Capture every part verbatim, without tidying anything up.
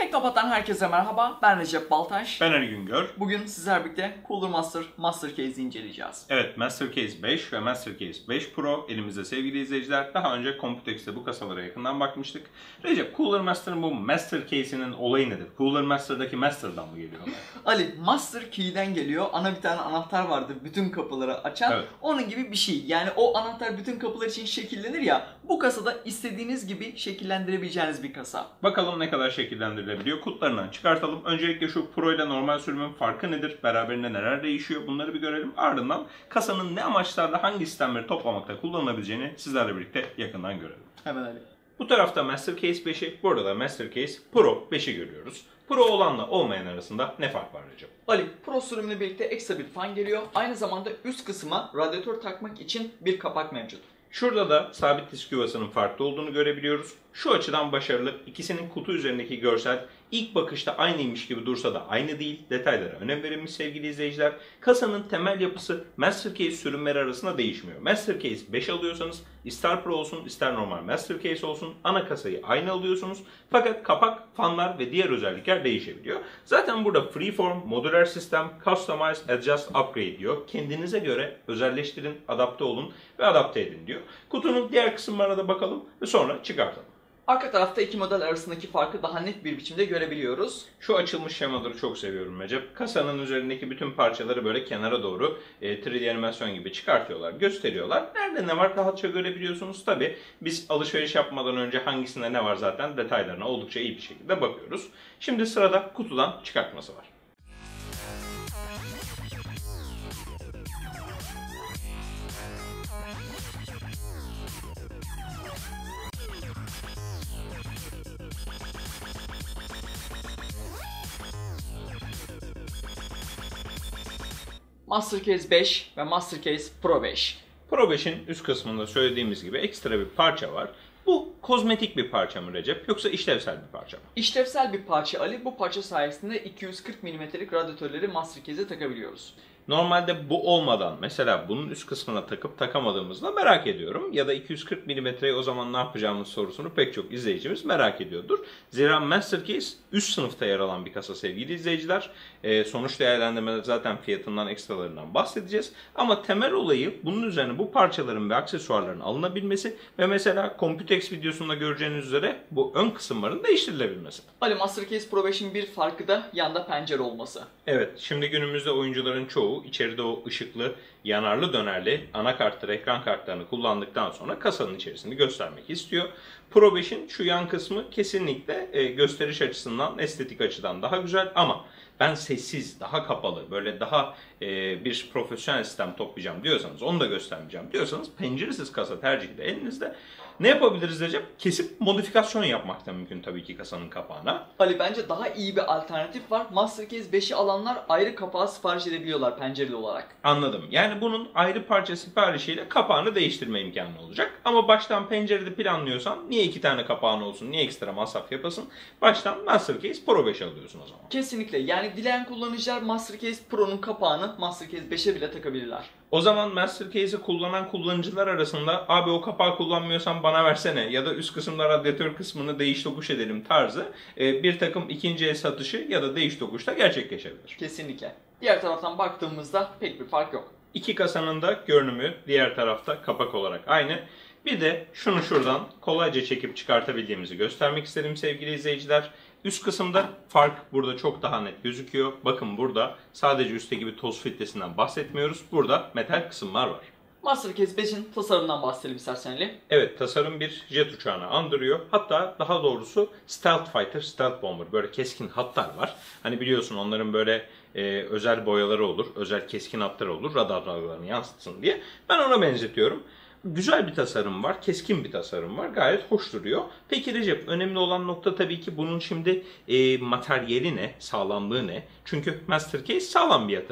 Renk Top'tan herkese merhaba. Ben Recep Baltaş. Ben Ali Güngör. Bugün sizler birlikte Cooler Master Master Case'i inceleyeceğiz. Evet, Master Case beş ve Master Case beş Pro elimizde sevgili izleyiciler. Daha önce Computex'te bu kasalara yakından bakmıştık. Recep, Cooler Master'ın bu Master Case'inin olayı nedir? Cooler Master'daki Master'dan mı geliyor? Ali, Master Key'den geliyor. Ana bir tane anahtar vardır bütün kapıları açan. Evet. Onun gibi bir şey. Yani o anahtar bütün kapılar için şekillenir ya. Bu kasada istediğiniz gibi şekillendirebileceğiniz bir kasa. Bakalım ne kadar şekillendirilebiliyor. Kutularından çıkartalım. Öncelikle şu Pro ile normal sürümün farkı nedir? Beraberinde neler değişiyor? Bunları bir görelim. Ardından kasanın ne amaçlarla hangi sistemleri toplamakta kullanılabileceğini sizlerle birlikte yakından görelim. Hemen Ali. Bu tarafta Master Case beşi, burada da Master Case Pro beşi görüyoruz. Pro olanla olmayan arasında ne fark var Recep? Ali, Pro sürümüyle birlikte ekstra bir fan geliyor. Aynı zamanda üst kısma radyatör takmak için bir kapak mevcut. Şurada da sabit disk yuvasının farklı olduğunu görebiliyoruz. Şu açıdan başarılı. İkisinin kutu üzerindeki görsel ilk bakışta aynıymış gibi dursa da aynı değil. Detaylara önem verilmiş sevgili izleyiciler. Kasanın temel yapısı Master Case sürümleri arasında değişmiyor. Master Case beş alıyorsanız ister Pro olsun ister normal Master Case olsun ana kasayı aynı alıyorsunuz. Fakat kapak, fanlar ve diğer özellikler değişebiliyor. Zaten burada Freeform, Modular Sistem, Customize, Adjust, Upgrade diyor. Kendinize göre özelleştirin, adapte olun ve adapte edin diyor. Kutunun diğer kısımlarına da bakalım ve sonra çıkartalım. Arka tarafta iki model arasındaki farkı daha net bir biçimde görebiliyoruz. Şu açılmış şemaları çok seviyorum Recep. Kasanın üzerindeki bütün parçaları böyle kenara doğru e, üç D animasyon gibi çıkartıyorlar, gösteriyorlar. Nerede ne var rahatça görebiliyorsunuz. Tabi biz alışveriş yapmadan önce hangisinde ne var zaten detaylarına oldukça iyi bir şekilde bakıyoruz. Şimdi sırada kutudan çıkartması var. Master Case beş ve Master Case Pro beş. Pro beşin üst kısmında söylediğimiz gibi ekstra bir parça var. Bu kozmetik bir parça mı Recep yoksa işlevsel bir parça mı? İşlevsel bir parça Ali. Bu parça sayesinde iki yüz kırk milimetrelik radyatörleri Master Case'e takabiliyoruz. Normalde bu olmadan mesela bunun üst kısmına takıp takamadığımızda merak ediyorum. Ya da iki yüz kırk milimetreyi o zaman ne yapacağımız sorusunu pek çok izleyicimiz merak ediyordur. Zira Master Case üst sınıfta yer alan bir kasa sevgili izleyiciler. E, sonuç değerlendirmede zaten fiyatından, ekstralarından bahsedeceğiz. Ama temel olayı bunun üzerine bu parçaların ve aksesuarların alınabilmesi ve mesela Computex videosunda göreceğiniz üzere bu ön kısımların değiştirilebilmesi. Ali, Master Case Pro beşin bir farkı da yanda pencere olması. Evet, şimdi günümüzde oyuncuların çoğu içeride o ışıklı, yanarlı dönerli anakartları, ekran kartlarını kullandıktan sonra kasanın içerisini göstermek istiyor. Pro beşin şu yan kısmı kesinlikle e, gösteriş açısından, estetik açıdan daha güzel ama ben sessiz, daha kapalı, böyle daha e, bir profesyonel sistem toplayacağım diyorsanız, onu da göstermeyeceğim diyorsanız penceresiz kasa tercihi de elinizde. Ne yapabiliriz Recep? Kesip modifikasyon yapmak da mümkün tabii ki kasanın kapağına. Ali, bence daha iyi bir alternatif var. Master Case beşi alanlar ayrı kapağı sipariş edebiliyorlar pencereli olarak. Anladım. Yani bunun ayrı parça siparişiyle kapağını değiştirme imkanı olacak. Ama baştan pencerede planlıyorsan niye iki tane kapağın olsun, niye ekstra masraf yapasın? Baştan Master Case Pro beş alıyorsun o zaman. Kesinlikle. Yani dileyen kullanıcılar Master Case Pro'nun kapağını Master Case beşe bile takabilirler. O zaman Master Case'i kullanan kullanıcılar arasında abi o kapağı kullanmıyorsan bana versene ya da üst kısımda radyatör kısmını değiş tokuş edelim tarzı bir takım ikinci el satışı ya da değiş tokuşta gerçekleşebilir. Kesinlikle. Diğer taraftan baktığımızda pek bir fark yok. İki kasanın da görünümü diğer tarafta kapak olarak aynı. Bir de şunu şuradan kolayca çekip çıkartabildiğimizi göstermek istedim sevgili izleyiciler. Üst kısımda fark burada çok daha net gözüküyor. Bakın burada sadece üstteki bir toz filtresinden bahsetmiyoruz. Burada metal kısımlar var. Master Case beşin tasarımından bahsedelim istersen Ali. Evet, tasarım bir jet uçağını andırıyor. Hatta daha doğrusu Stealth Fighter, Stealth Bomber. Böyle keskin hatlar var. Hani biliyorsun onların böyle e, özel boyaları olur. Özel keskin hatları olur. Radar dalgalarını yansıtsın diye. Ben ona benzetiyorum. Güzel bir tasarım var, keskin bir tasarım var. Gayet hoş duruyor. Peki Recep, önemli olan nokta tabii ki bunun şimdi e, materyali ne, sağlamlığı ne? Çünkü Master Case sağlam bir yatırım.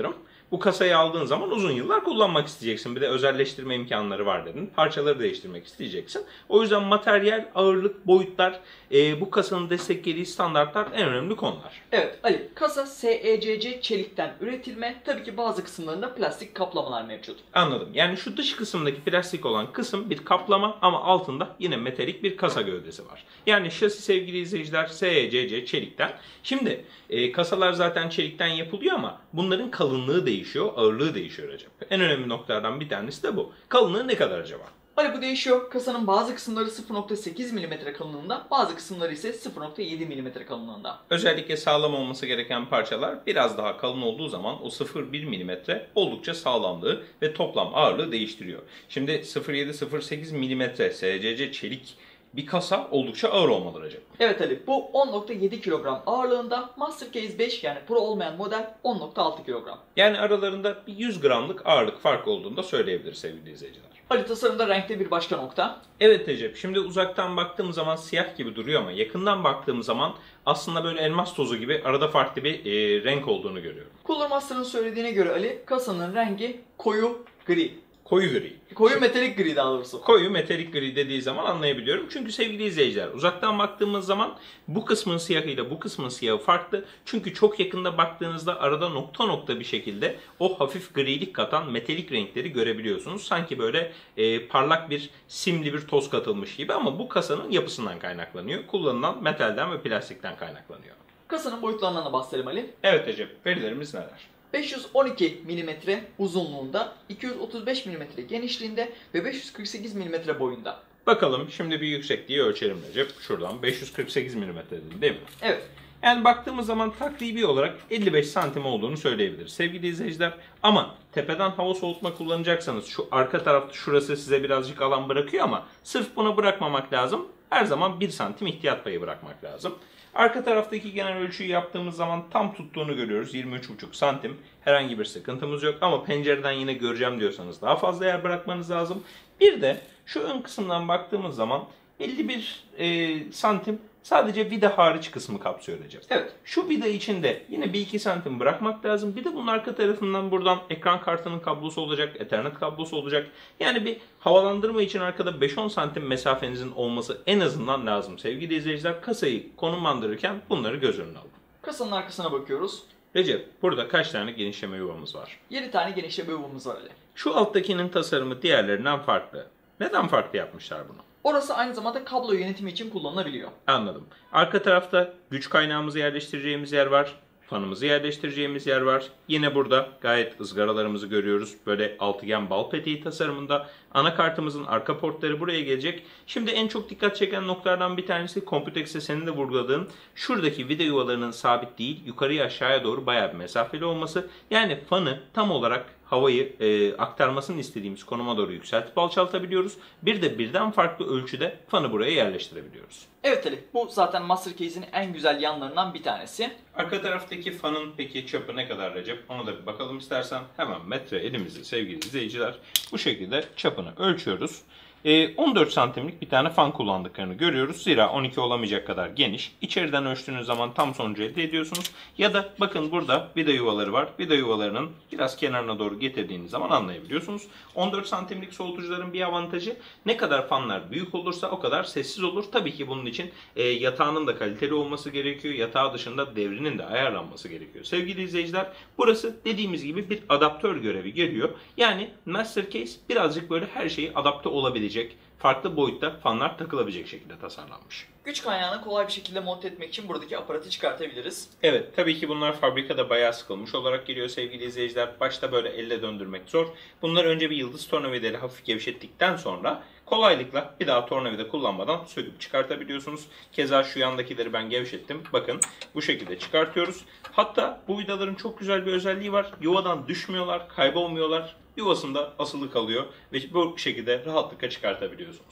Bu kasayı aldığın zaman uzun yıllar kullanmak isteyeceksin. Bir de özelleştirme imkanları var dedin. Parçaları değiştirmek isteyeceksin. O yüzden materyal, ağırlık, boyutlar, e, bu kasanın desteklediği standartlar en önemli konular. Evet Ali, kasa S E C C çelikten üretilme. Tabii ki bazı kısımlarında plastik kaplamalar mevcut. Anladım. Yani şu dış kısımdaki plastik olan kısım bir kaplama ama altında yine metalik bir kasa gövdesi var. Yani şasi sevgili izleyiciler S E C C çelikten. Şimdi e, kasalar zaten çelikten yapılıyor ama bunların kalınlığı değişiyor, ağırlığı değişiyor Recep. En önemli noktalardan bir tanesi de bu. Kalınlığı ne kadar acaba? Ali bu değişiyor. Kasanın bazı kısımları sıfır nokta sekiz milimetre kalınlığında, bazı kısımları ise sıfır nokta yedi milimetre kalınlığında. Özellikle sağlam olması gereken parçalar biraz daha kalın olduğu zaman o sıfır nokta bir milimetre oldukça sağlamlığı ve toplam ağırlığı değiştiriyor. Şimdi sıfır nokta yedi sıfır nokta sekiz milimetre S E C C çelik bir kasa oldukça ağır olmalı Recep. Evet Ali, bu on nokta yedi kilogram ağırlığında, Mastercase beş yani Pro olmayan model on nokta altı kilogram. Yani aralarında bir yüz gramlık ağırlık farkı olduğunu da söyleyebiliriz sevgili izleyiciler. Ali tasarımda renkte bir başka nokta. Evet Recep, şimdi uzaktan baktığım zaman siyah gibi duruyor ama yakından baktığım zaman aslında böyle elmas tozu gibi arada farklı bir e, renk olduğunu görüyorum. Cooler Master'ın söylediğine göre Ali, kasanın rengi koyu gri. Koyu gri. Koyu metalik gri daha doğrusu. Koyu metalik gri dediği zaman anlayabiliyorum. Çünkü sevgili izleyiciler, uzaktan baktığımız zaman bu kısmın siyahıyla bu kısmın siyahı farklı. Çünkü çok yakında baktığınızda arada nokta nokta bir şekilde o hafif grilik katan metalik renkleri görebiliyorsunuz. Sanki böyle e, parlak bir simli bir toz katılmış gibi ama bu kasanın yapısından kaynaklanıyor. Kullanılan metalden ve plastikten kaynaklanıyor. Kasanın boyutlarından da bahsedelim Ali. Evet Recep, verilerimiz neler? beş yüz on iki milimetre uzunluğunda, iki yüz otuz beş milimetre genişliğinde ve beş yüz kırk sekiz milimetre boyunda. Bakalım şimdi bir yüksekliği ölçelim Recep. Şuradan beş yüz kırk sekiz milimetre dedin değil mi? Evet. Yani baktığımız zaman takribi olarak elli beş santim olduğunu söyleyebiliriz sevgili izleyiciler. Ama tepeden hava soğutma kullanacaksanız şu arka tarafta şurası size birazcık alan bırakıyor ama sırf buna bırakmamak lazım. Her zaman bir santim ihtiyat payı bırakmak lazım. Arka taraftaki genel ölçüyü yaptığımız zaman tam tuttuğunu görüyoruz. yirmi üç buçuk santim. Herhangi bir sıkıntımız yok ama pencereden yine göreceğim diyorsanız daha fazla yer bırakmanız lazım. Bir de şu ön kısımdan baktığımız zaman elli bir e, santim sadece vida hariç kısmı kapsıyor Recep. Evet. Şu vida içinde yine bir iki santim bırakmak lazım. Bir de bunun arka tarafından buradan ekran kartının kablosu olacak, Ethernet kablosu olacak. Yani bir havalandırma için arkada beş on santim mesafenizin olması en azından lazım. Sevgili izleyiciler, kasayı konumlandırırken bunları göz önüne alın. Kasanın arkasına bakıyoruz. Recep, burada kaç tane genişleme yuvamız var? yedi tane genişleme yuvamız var Ali. Şu alttakinin tasarımı diğerlerinden farklı. Neden farklı yapmışlar bunu? Orası aynı zamanda kablo yönetimi için kullanılabiliyor. Anladım. Arka tarafta güç kaynağımızı yerleştireceğimiz yer var. Fanımızı yerleştireceğimiz yer var. Yine burada gayet ızgaralarımızı görüyoruz. Böyle altıgen bal peteği tasarımında. Anakartımızın arka portları buraya gelecek. Şimdi en çok dikkat çeken noktalardan bir tanesi Computex'e senin de vurguladığın şuradaki vida yuvalarının sabit değil, yukarıya aşağıya doğru bayağı bir mesafeli olması. Yani fanı tam olarak havayı e, aktarmasını istediğimiz konuma doğru yükseltip alçaltabiliyoruz. Bir de birden farklı ölçüde fanı buraya yerleştirebiliyoruz. Evet Ali, bu zaten Mastercase'in en güzel yanlarından bir tanesi. Arka taraftaki fanın peki çapı ne kadar Recep? Ona da bir bakalım istersen. Hemen metre elimizde sevgili izleyiciler. Bu şekilde çapını ölçüyoruz. on dört santimlik bir tane fan kullandıklarını görüyoruz. Zira on iki olamayacak kadar geniş. İçeriden ölçtüğünüz zaman tam sonucu elde ediyorsunuz. Ya da bakın burada vida yuvaları var. Vida yuvalarının biraz kenarına doğru getirdiğiniz zaman anlayabiliyorsunuz. on dört santimlik soğutucuların bir avantajı, ne kadar fanlar büyük olursa o kadar sessiz olur. Tabii ki bunun için e, yatağının da kaliteli olması gerekiyor. Yatağı dışında devrinin de ayarlanması gerekiyor. Sevgili izleyiciler, burası dediğimiz gibi bir adaptör görevi görüyor. Yani Mastercase birazcık böyle her şeyi adapte olabilecek, farklı boyutta fanlar takılabilecek şekilde tasarlanmış. Güç kaynağını kolay bir şekilde monte etmek için buradaki aparatı çıkartabiliriz. Evet, tabii ki bunlar fabrikada bayağı sıkılmış olarak geliyor sevgili izleyiciler. Başta böyle elle döndürmek zor. Bunları önce bir yıldız tornavidayla hafif gevşettikten sonra kolaylıkla bir daha tornavida kullanmadan söküp çıkartabiliyorsunuz. Keza şu yandakileri ben gevşettim. Bakın bu şekilde çıkartıyoruz. Hatta bu vidaların çok güzel bir özelliği var. Yuvadan düşmüyorlar, kaybolmuyorlar. Yuvasında asılı kalıyor ve bu şekilde rahatlıkla çıkartabiliyorsunuz.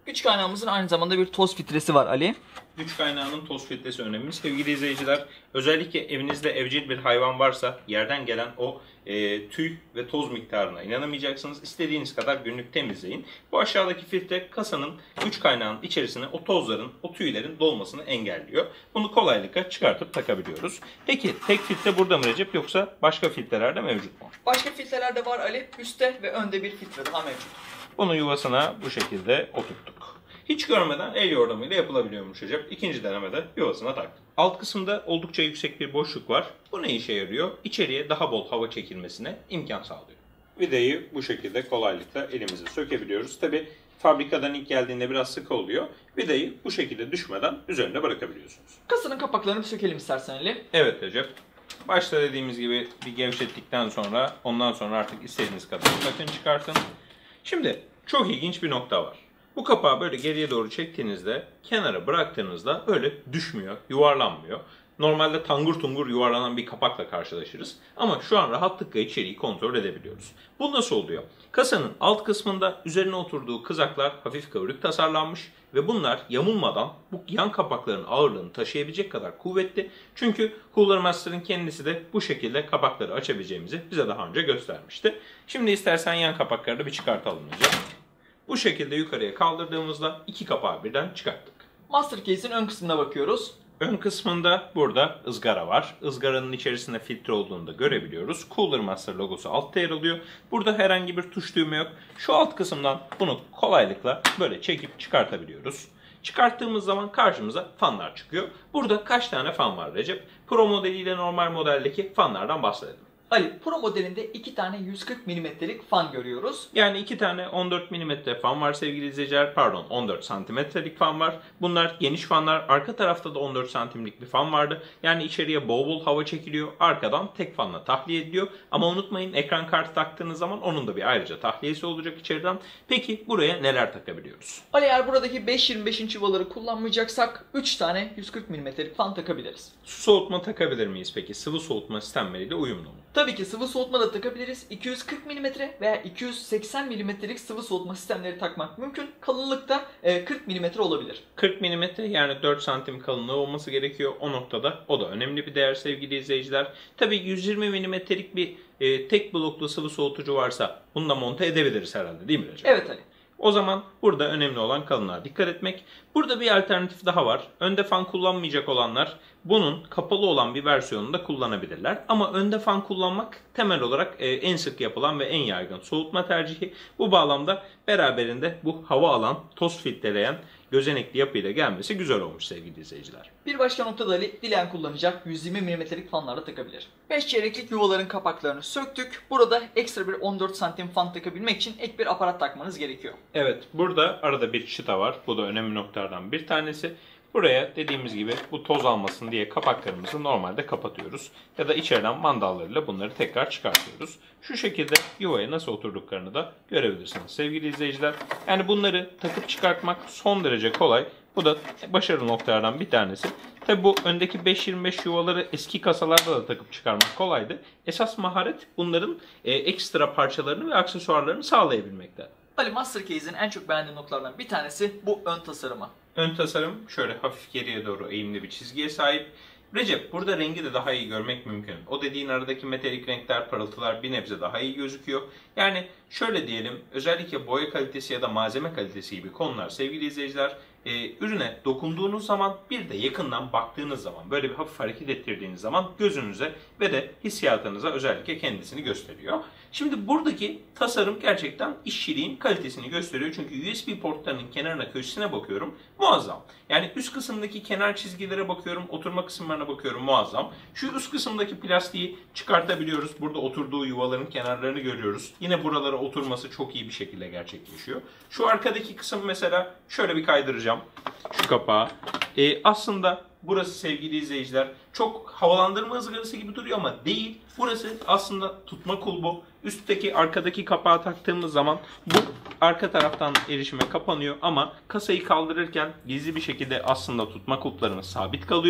Güç kaynağımızın aynı zamanda bir toz filtresi var Ali. Güç kaynağının toz filtresi önemli. Sevgili izleyiciler, özellikle evinizde evcil bir hayvan varsa yerden gelen o e, tüy ve toz miktarına inanamayacaksınız. İstediğiniz kadar günlük temizleyin. Bu aşağıdaki filtre kasanın güç kaynağının içerisine o tozların, o tüylerin dolmasını engelliyor. Bunu kolaylıkla çıkartıp takabiliyoruz. Peki tek filtre burada mı Recep, yoksa başka filtreler de mevcut mu? Başka filtreler de var Ali. Üstte ve önde bir filtre daha mevcut. Bunu yuvasına bu şekilde oturttuk. Hiç görmeden el yordamıyla yapılabiliyormuş Recep. İkinci denemede yuvasına taktık. Alt kısımda oldukça yüksek bir boşluk var. Bu ne işe yarıyor? İçeriye daha bol hava çekilmesine imkan sağlıyor. Vidayı bu şekilde kolaylıkla elimize sökebiliyoruz. Tabi fabrikadan ilk geldiğinde biraz sıkı oluyor. Vidayı bu şekilde düşmeden üzerinde bırakabiliyorsunuz. Kasanın kapaklarını bir sökelim istersen Ali. Evet Recep. Başta dediğimiz gibi bir gevşettikten sonra ondan sonra artık istediğiniz kadar takın çıkartın. Şimdi çok ilginç bir nokta var. Bu kapağı böyle geriye doğru çektiğinizde, kenara bıraktığınızda öyle düşmüyor, yuvarlanmıyor. Normalde tangur tungur yuvarlanan bir kapakla karşılaşırız. Ama şu an rahatlıkla içeriği kontrol edebiliyoruz. Bu nasıl oluyor? Kasanın alt kısmında üzerine oturduğu kızaklar hafif kıvrık tasarlanmış ve bunlar yamulmadan bu yan kapakların ağırlığını taşıyabilecek kadar kuvvetli. Çünkü Cooler Master'ın kendisi de bu şekilde kapakları açabileceğimizi bize daha önce göstermişti. Şimdi istersen yan kapakları da bir çıkartalım hocam. Bu şekilde yukarıya kaldırdığımızda iki kapağı birden çıkarttık. Master Case'in ön kısmına bakıyoruz. Ön kısmında burada ızgara var. Izgaranın içerisinde filtre olduğunu da görebiliyoruz. Cooler Master logosu altta yer alıyor. Burada herhangi bir tuş düğme yok. Şu alt kısımdan bunu kolaylıkla böyle çekip çıkartabiliyoruz. Çıkarttığımız zaman karşımıza fanlar çıkıyor. Burada kaç tane fan var Recep? Pro modeliyle normal modeldeki fanlardan bahsedelim. Ali, Pro modelinde iki tane yüz kırk milimetrelik fan görüyoruz. Yani iki tane on dört milimetre fan var sevgili izleyiciler. Pardon, on dört santimetrelik fan var. Bunlar geniş fanlar. Arka tarafta da on dört santimlik bir fan vardı. Yani içeriye bol bol hava çekiliyor. Arkadan tek fanla tahliye ediliyor. Ama unutmayın, ekran kartı taktığınız zaman onun da bir ayrıca tahliyesi olacak içeriden. Peki buraya neler takabiliyoruz? Ali, eğer buradaki beş yirmi beş inç yuvaları kullanmayacaksak üç tane yüz kırk milimetrelik fan takabiliriz. Su soğutma takabilir miyiz peki? Sıvı soğutma sistemleriyle uyumlu mu? Tabii ki sıvı soğutma da takabiliriz. iki yüz kırk milimetre veya iki yüz seksen milimetrelik sıvı soğutma sistemleri takmak mümkün. Kalınlık da kırk milimetre olabilir. kırk milimetre yani dört santim kalınlığı olması gerekiyor o noktada. O da önemli bir değer sevgili izleyiciler. Tabii yüz yirmi milimetrelik bir e, tek bloklu sıvı soğutucu varsa bunu da monte edebiliriz herhalde, değil mi Recep? Evet Ali. O zaman burada önemli olan kalınlığa dikkat etmek. Burada bir alternatif daha var. Önde fan kullanmayacak olanlar bunun kapalı olan bir versiyonunu da kullanabilirler. Ama önde fan kullanmak temel olarak en sık yapılan ve en yaygın soğutma tercihi. Bu bağlamda beraberinde bu hava alan, toz filtreleyen gözenekli yapıyla gelmesi güzel olmuş sevgili izleyiciler. Bir başka noktada Ali, dileyen kullanacak yüz yirmi milimetrelik fanlarla takabilir. beş çeyreklik yuvaların kapaklarını söktük. Burada ekstra bir on dört santim fan takabilmek için ek bir aparat takmanız gerekiyor. Evet, burada arada bir çıta var. Bu da önemli noktalardan bir tanesi. Buraya dediğimiz gibi bu toz almasın diye kapaklarımızı normalde kapatıyoruz. Ya da içeriden mandallarıyla bunları tekrar çıkartıyoruz. Şu şekilde yuvaya nasıl oturduklarını da görebilirsiniz sevgili izleyiciler. Yani bunları takıp çıkartmak son derece kolay. Bu da başarılı noktalardan bir tanesi. Tabi bu öndeki beş yirmi beş yuvaları eski kasalarda da takıp çıkarmak kolaydı. Esas maharet bunların e, ekstra parçalarını ve aksesuarlarını sağlayabilmekte. Ali, Master Case'in en çok beğendiğim noktalardan bir tanesi bu ön tasarımı. Ön tasarım şöyle hafif geriye doğru eğimli bir çizgiye sahip. Recep, burada rengi de daha iyi görmek mümkün. O dediğin aradaki metalik renkler, parıltılar bir nebze daha iyi gözüküyor. Yani şöyle diyelim, özellikle boya kalitesi ya da malzeme kalitesi gibi konular sevgili izleyiciler, e, ürüne dokunduğunuz zaman bir de yakından baktığınız zaman, böyle bir hafif hareket ettirdiğiniz zaman gözünüze ve de hissiyatınıza özellikle kendisini gösteriyor. Şimdi buradaki tasarım gerçekten işçiliğin kalitesini gösteriyor. Çünkü U S B portlarının kenarına, köşesine bakıyorum, muazzam. Yani üst kısımdaki kenar çizgilere bakıyorum, oturma kısımlarına bakıyorum, muazzam. Şu üst kısımdaki plastiği çıkartabiliyoruz. Burada oturduğu yuvaların kenarlarını görüyoruz. Yine buralara oturması çok iyi bir şekilde gerçekleşiyor. Şu arkadaki kısım mesela şöyle bir kaydıracağım. Şu kapağı. Ee, aslında burası sevgili izleyiciler çok havalandırma ızgarası gibi duruyor ama değil. Burası aslında tutma kulbu. Üstteki arkadaki kapağı taktığımız zaman bu arka taraftan erişime kapanıyor ama kasayı kaldırırken gizli bir şekilde aslında tutma kulplarımız sabit kalıyor.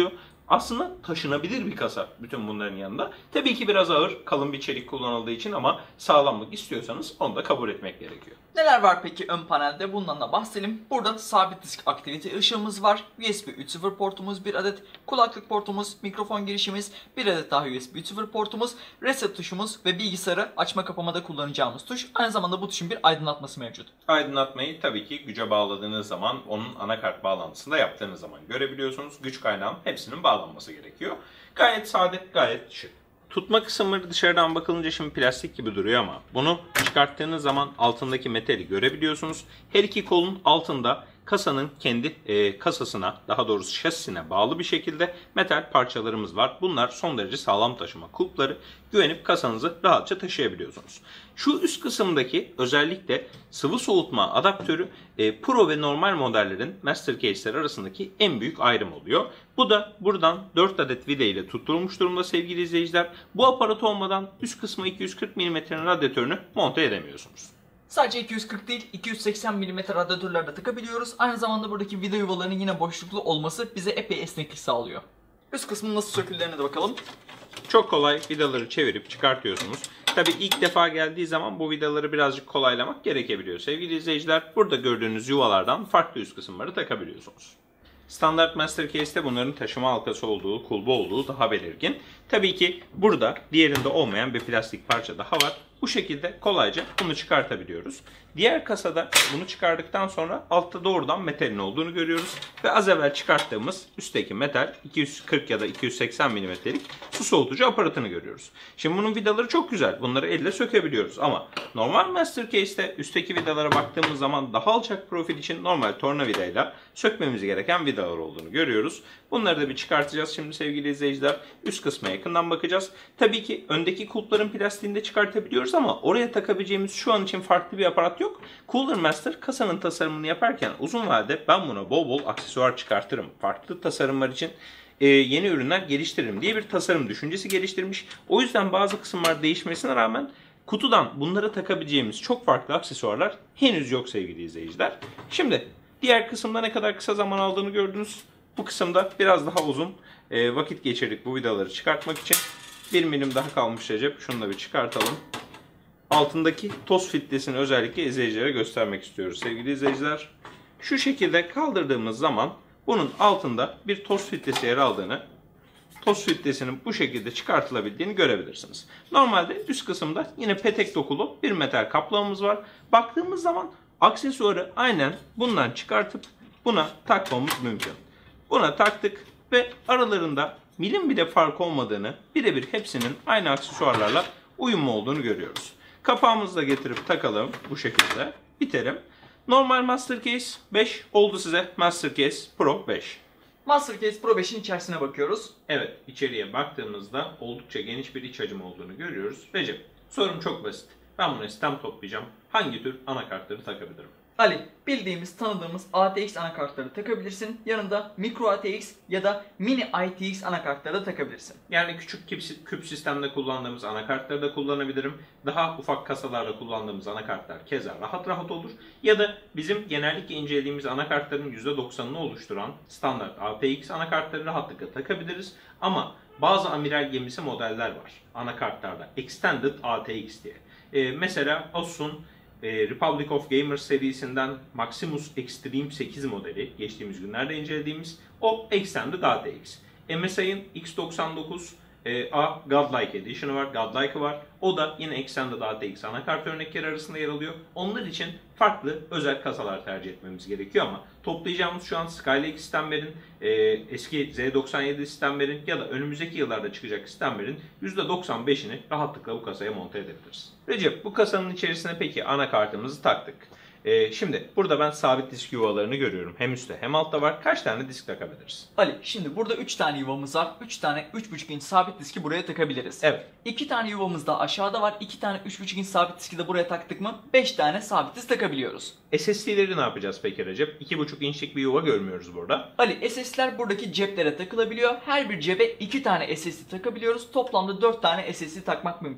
Aslında taşınabilir bir kasa bütün bunların yanında. Tabii ki biraz ağır, kalın bir çelik kullanıldığı için ama sağlamlık istiyorsanız onu da kabul etmek gerekiyor. Neler var peki ön panelde? Bundan da bahsedelim. Burada sabit disk aktivite ışığımız var. U S B üç nokta sıfır portumuz bir adet. Kulaklık portumuz, mikrofon girişimiz, bir adet daha U S B üç nokta sıfır portumuz, reset tuşumuz ve bilgisayarı açma kapamada kullanacağımız tuş. Aynı zamanda bu tuşun bir aydınlatması mevcut. Aydınlatmayı tabii ki güce bağladığınız zaman, onun anakart bağlantısında yaptığınız zaman görebiliyorsunuz. Güç kaynağının hepsinin bağlanması gerekiyor. Gayet sade, gayet şık. Tutma kısımları dışarıdan bakılınca şimdi plastik gibi duruyor ama bunu çıkarttığınız zaman altındaki metali görebiliyorsunuz. Her iki kolun altında kasanın kendi e, kasasına, daha doğrusu şasisine bağlı bir şekilde metal parçalarımız var. Bunlar son derece sağlam taşıma kulpları. Güvenip kasanızı rahatça taşıyabiliyorsunuz. Şu üst kısımdaki özellikle sıvı soğutma adaptörü e, Pro ve normal modellerin master case'ler arasındaki en büyük ayrım oluyor. Bu da buradan dört adet vida ile tutturulmuş durumda sevgili izleyiciler. Bu aparat olmadan üst kısmı iki yüz kırk milimetrenin radyatörünü monte edemiyorsunuz. Sadece iki yüz kırk değil iki yüz seksen milimetre radyatörlerde takabiliyoruz. Aynı zamanda buradaki vida yuvalarının yine boşluklu olması bize epey esneklik sağlıyor. Üst kısmın nasıl söküldüğüne de bakalım. Çok kolay vidaları çevirip çıkartıyorsunuz. Tabi ilk defa geldiği zaman bu vidaları birazcık kolaylamak gerekebiliyor. Sevgili izleyiciler, burada gördüğünüz yuvalardan farklı üst kısımları takabiliyorsunuz. Standart Master Case'te bunların taşıma halkası olduğu, kulbu olduğu daha belirgin. Tabii ki burada diğerinde olmayan bir plastik parça daha var. Bu şekilde kolayca bunu çıkartabiliyoruz. Diğer kasada bunu çıkardıktan sonra altta doğrudan metalin olduğunu görüyoruz. Ve az evvel çıkarttığımız üstteki metal iki yüz kırk ya da iki yüz seksen milimetrelik su soğutucu aparatını görüyoruz. Şimdi bunun vidaları çok güzel. Bunları elle sökebiliyoruz ama normal Master Case'te üstteki vidalara baktığımız zaman daha alçak profil için normal tornavidayla sökmemiz gereken vidalar olduğunu görüyoruz. Bunları da bir çıkartacağız şimdi sevgili izleyiciler. Üst kısma yakından bakacağız. Tabii ki öndeki kulpların plastiğini de çıkartabiliyoruz ama oraya takabileceğimiz şu an için farklı bir aparat yok. Cooler Master kasanın tasarımını yaparken uzun vadede ben buna bol bol aksesuar çıkartırım. Farklı tasarımlar için e, yeni ürünler geliştiririm diye bir tasarım düşüncesi geliştirmiş. O yüzden bazı kısımlar değişmesine rağmen kutudan bunlara takabileceğimiz çok farklı aksesuarlar henüz yok sevgili izleyiciler. Şimdi diğer kısımda ne kadar kısa zaman aldığını gördünüz. Bu kısımda biraz daha uzun e, vakit geçirdik bu vidaları çıkartmak için. Bir milim daha kalmış Recep. Şunu da bir çıkartalım. Altındaki toz filtresini özellikle izleyicilere göstermek istiyoruz sevgili izleyiciler. Şu şekilde kaldırdığımız zaman bunun altında bir toz filtresi yer aldığını, toz filtresinin bu şekilde çıkartılabildiğini görebilirsiniz. Normalde üst kısımda yine petek dokulu bir metal kaplamamız var. Baktığımız zaman aksesuarı aynen bundan çıkartıp buna takmamız mümkün. Buna taktık ve aralarında milim bile fark olmadığını, birebir hepsinin aynı aksesuarlarla uyumlu olduğunu görüyoruz. Kapağımızı da getirip takalım bu şekilde. Bitelim. Normal Master Case beş oldu size Master Case Pro beş. Master Case Pro beşin içerisine bakıyoruz. Evet, içeriye baktığımızda oldukça geniş bir iç hacim olduğunu görüyoruz. Recep, sorum çok basit. Ben buna sistem toplayacağım. Hangi tür anakartları takabilirim? Ali, bildiğimiz, tanıdığımız A T X anakartları takabilirsin. Yanında Micro A T X ya da Mini I T X anakartları da takabilirsin. Yani küçük küp, küp sistemde kullandığımız anakartları da kullanabilirim. Daha ufak kasalarda kullandığımız anakartlar keza rahat rahat olur. Ya da bizim genellikle incelediğimiz anakartların yüzde doksanını oluşturan standart A T X anakartları rahatlıkla takabiliriz. Ama bazı amiral gemisi modeller var anakartlarda. Extended A T X diye. Ee, mesela Asus'un Republic of Gamers serisinden Maximus Extreme sekiz modeli geçtiğimiz günlerde incelediğimiz o Extended A T X. M S I'ın X doksan dokuz A Godlike Edition'ı var, Godlike'ı var. O da yine Extended A T X anakart örnekleri arasında yer alıyor. Onlar için farklı özel kasalar tercih etmemiz gerekiyor ama toplayacağımız şu an Skylake sistemlerin, e, eski Z doksan yedi sistemlerin ya da önümüzdeki yıllarda çıkacak sistemlerin yüzde doksan beşini rahatlıkla bu kasaya monte edebiliriz. Recep, bu kasanın içerisine peki anakartımızı taktık. Ee, şimdi burada ben sabit disk yuvalarını görüyorum. Hem üstte hem altta var. Kaç tane disk takabiliriz? Ali, şimdi burada üç tane yuvamız var. üç tane üç buçuk inç sabit diski buraya takabiliriz. Evet. iki tane yuvamız da aşağıda var. iki tane üç buçuk inç sabit diski de buraya taktık mı beş tane sabit disk takabiliyoruz. S S D'leri ne yapacağız peki Recep? iki buçuk inçlik bir yuva görmüyoruz burada. Ali, S S D'ler buradaki ceplere takılabiliyor. Her bir cebe iki tane S S D takabiliyoruz. Toplamda dört tane S S D takmak mümkün.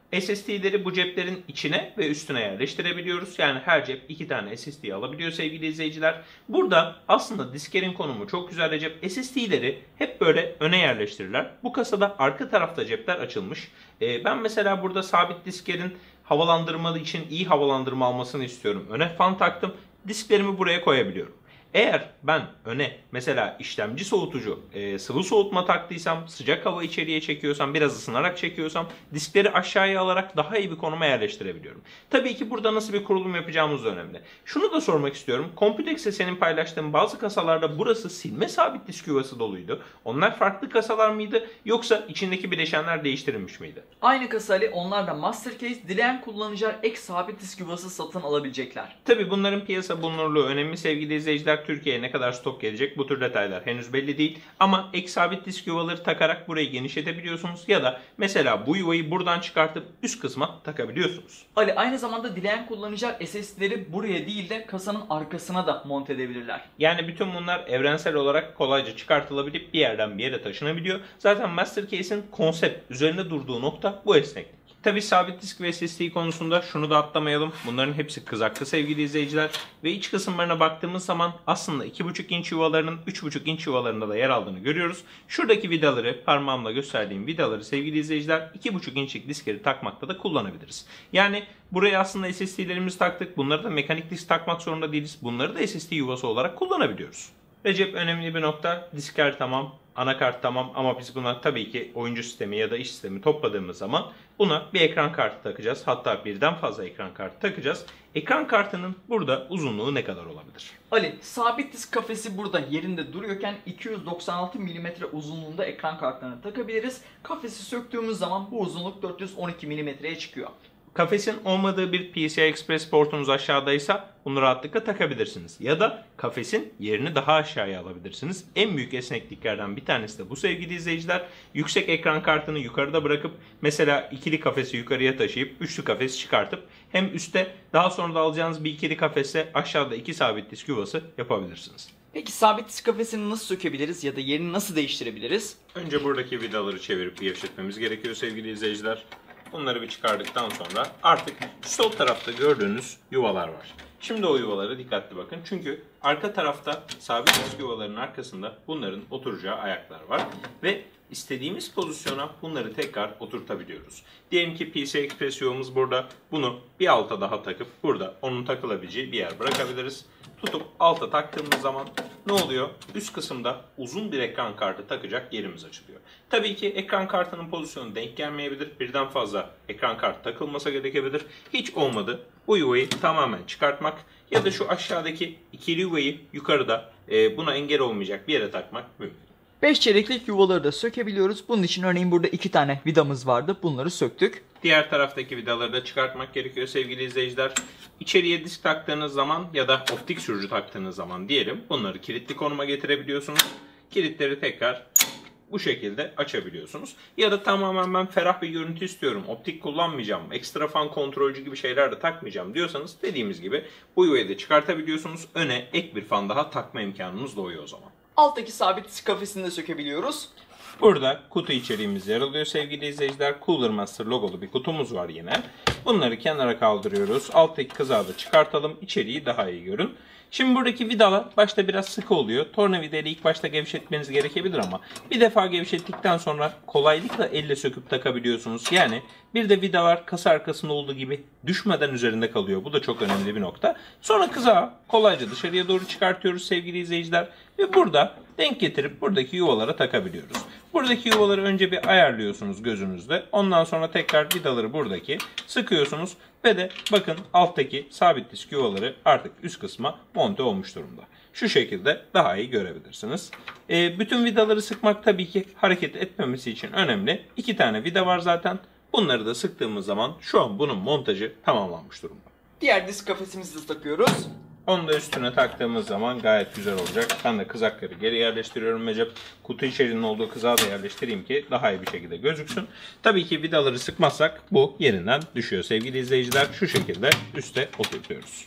S S D'leri bu ceplerin içine ve üstüne yerleştirebiliyoruz. Yani her cep iki tane S S D alabiliyor sevgili izleyiciler. Burada aslında diskerin konumu çok güzel Recep. S S D'leri hep böyle öne yerleştirirler. Bu kasada arka tarafta cepler açılmış. Ee, ben mesela burada sabit diskerin havalandırmalı için iyi havalandırma almasını istiyorum. Öne fan taktım. Disklerimi buraya koyabiliyorum. Eğer ben öne mesela işlemci soğutucu, e, sıvı soğutma taktıysam, sıcak hava içeriye çekiyorsam, biraz ısınarak çekiyorsam diskleri aşağıya alarak daha iyi bir konuma yerleştirebiliyorum. Tabii ki burada nasıl bir kurulum yapacağımız da önemli. Şunu da sormak istiyorum. Computex'e senin paylaştığın bazı kasalarda burası silme sabit disk yuvası doluydu. Onlar farklı kasalar mıydı yoksa içindeki bileşenler değiştirilmiş miydi? Aynı kasayla onlar da master case, dileyen kullanıcılar ek sabit disk yuvası satın alabilecekler. Tabii bunların piyasa bulunurluğu önemli sevgili izleyiciler. Türkiye'ye ne kadar stok gelecek bu tür detaylar henüz belli değil. Ama ek sabit disk yuvaları takarak burayı genişletebiliyorsunuz ya da mesela bu yuvayı buradan çıkartıp üst kısma takabiliyorsunuz. Ali, aynı zamanda dileyen kullanıcılar S S D'leri buraya değil de kasanın arkasına da monte edebilirler. Yani bütün bunlar evrensel olarak kolayca çıkartılabilip bir yerden bir yere taşınabiliyor. Zaten Master Case'in konsept üzerinde durduğu nokta bu esneklik. Tabi sabit disk ve S S D konusunda şunu da atlamayalım. Bunların hepsi kızaklı sevgili izleyiciler. Ve iç kısımlarına baktığımız zaman aslında iki buçuk inç yuvalarının üç buçuk inç yuvalarında da yer aldığını görüyoruz. Şuradaki vidaları, parmağımla gösterdiğim vidaları sevgili izleyiciler iki buçuk inçlik diskleri takmakta da kullanabiliriz. Yani buraya aslında S S D'lerimizi taktık. Bunları da mekanik disk takmak zorunda değiliz. Bunları da S S D yuvası olarak kullanabiliyoruz. Recep, önemli bir nokta. Disker tamam, anakart tamam ama biz buna tabii ki oyuncu sistemi ya da iş sistemi topladığımız zaman buna bir ekran kartı takacağız. Hatta birden fazla ekran kartı takacağız. Ekran kartının burada uzunluğu ne kadar olabilir? Ali, sabit disk kafesi burada yerinde duruyorken iki yüz doksan altı milimetre uzunluğunda ekran kartlarını takabiliriz. Kafesi söktüğümüz zaman bu uzunluk dört yüz on iki milimetreye çıkıyor. Kafesin olmadığı bir P C I Express portunuz aşağıdaysa bunu rahatlıkla takabilirsiniz. Ya da kafesin yerini daha aşağıya alabilirsiniz. En büyük esnekliklerden bir tanesi de bu sevgili izleyiciler. Yüksek ekran kartını yukarıda bırakıp mesela ikili kafesi yukarıya taşıyıp üçlü kafesi çıkartıp hem üstte daha sonra da alacağınız bir ikili kafese aşağıda iki sabit disk yuvası yapabilirsiniz. Peki sabit disk kafesini nasıl sökebiliriz ya da yerini nasıl değiştirebiliriz? Önce buradaki vidaları çevirip gevşetmemiz gerekiyor sevgili izleyiciler. Bunları bir çıkardıktan sonra artık sol tarafta gördüğünüz yuvalar var. Şimdi o yuvalara dikkatli bakın. Çünkü arka tarafta sabit disk yuvalarının arkasında bunların oturacağı ayaklar var. Ve istediğimiz pozisyona bunları tekrar oturtabiliyoruz. Diyelim ki P C I Express yuvamız burada. Bunu bir alta daha takıp burada onun takılabileceği bir yer bırakabiliriz. Tutup alta taktığımız zaman ne oluyor? Üst kısımda uzun bir ekran kartı takacak yerimiz açılıyor. Tabii ki ekran kartının pozisyonu denk gelmeyebilir. Birden fazla ekran kartı takılmasa gerekebilir. Hiç olmadı. Bu yuvayı tamamen çıkartmak ya da şu aşağıdaki ikili yuvayı yukarıda e, buna engel olmayacak bir yere takmak mümkün. beş çeyreklik yuvaları da sökebiliyoruz. Bunun için örneğin burada iki tane vidamız vardı. Bunları söktük. Diğer taraftaki vidaları da çıkartmak gerekiyor sevgili izleyiciler. İçeriye disk taktığınız zaman ya da optik sürücü taktığınız zaman diyelim bunları kilitli konuma getirebiliyorsunuz. Kilitleri tekrar bu şekilde açabiliyorsunuz. Ya da tamamen ben ferah bir görüntü istiyorum, optik kullanmayacağım, ekstra fan kontrolcü gibi şeyler de takmayacağım diyorsanız dediğimiz gibi bu yuvayı da çıkartabiliyorsunuz. Öne ek bir fan daha takma imkanınız doğuyor o zaman. Alttaki sabit disk kafesini de sökebiliyoruz. Burada kutu içeriğimiz yer alıyor sevgili izleyiciler. Cooler Master logolu bir kutumuz var yine. Bunları kenara kaldırıyoruz. Alttaki kızağı da çıkartalım. İçeriği daha iyi görün. Şimdi buradaki vidalar başta biraz sıkı oluyor. Tornavidayla ilk başta gevşetmeniz gerekebilir ama bir defa gevşettikten sonra kolaylıkla elle söküp takabiliyorsunuz. Yani bir de vidalar kasa arkasında olduğu gibi düşmeden üzerinde kalıyor. Bu da çok önemli bir nokta. Sonra kızağı kolayca dışarıya doğru çıkartıyoruz sevgili izleyiciler. Ve burada denk getirip buradaki yuvalara takabiliyoruz. Buradaki yuvaları önce bir ayarlıyorsunuz gözünüzde. Ondan sonra tekrar vidaları buradaki sıkıyorsunuz. Ve de bakın alttaki sabit disk yuvaları artık üst kısma monte olmuş durumda. Şu şekilde daha iyi görebilirsiniz. E, bütün vidaları sıkmak tabii ki hareket etmemesi için önemli. İki tane vida var zaten. Bunları da sıktığımız zaman şu an bunun montajı tamamlanmış durumda. Diğer disk kafesimizi de takıyoruz. Onu da üstüne taktığımız zaman gayet güzel olacak. Ben de kızakları geri yerleştiriyorum Recep. Kutu içeriğinin olduğu kızağı da yerleştireyim ki daha iyi bir şekilde gözüksün. Tabii ki vidaları sıkmazsak bu yerinden düşüyor sevgili izleyiciler. Şu şekilde üste oturtuyoruz.